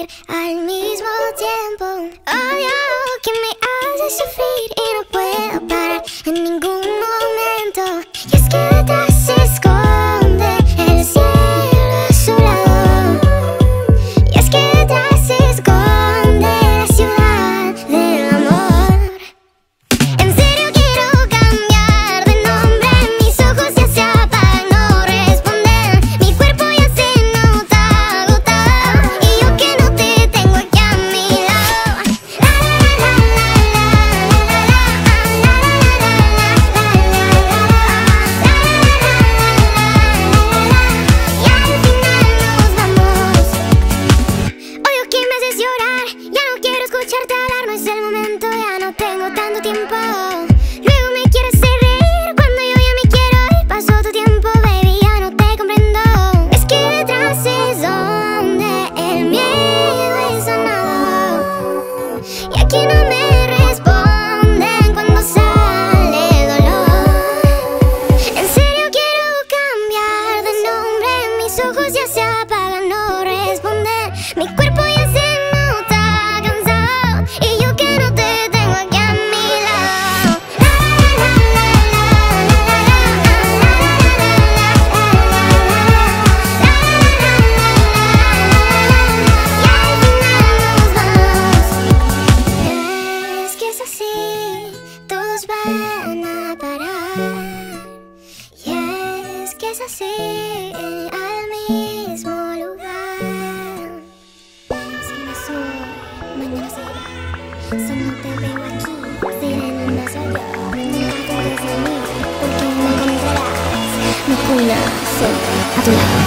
placer al mismo tiempo. Odio que me hace sufrir y no puedo parar en ningún momento. Y es que detrás se esconde el cielo azulado. Y es que detrás se esconde la ciudad del amor. En serio quiero cambiar de nombre. Mis ojos ya se apagan, no responden. Mi cuerpo ya se nota agotado. Y yo que no te tengo aquí a mi lado. Y al final nos vamos. Odio que me haces llorar. Ya no quiero escucharte hablar. No es el momento, ya no tengo tanto tiempo. Luego me quieres hacer reír cuando yo ya me quiero ir. Pasó tu tiempo, baby, ya no te comprendo. Es que detrás es donde el miedo es sanado. Y aquí no me responden cuando sale el dolor. En serio quiero cambiar de nombre. Mis ojos ya se apagan, no responden. Mi cuerpo ya se nota cansado. Y yo que no te tengo aquí a mi lado. Y al final nos vamos. Es que es así, todos van a parar. Y es que es así, al mismo lugar. Si no soy, mañana será. Si no te veo aquí, será en una sola. Nunca te des de mí, porque me encontrarás. Mi cuna siempre a tu lado.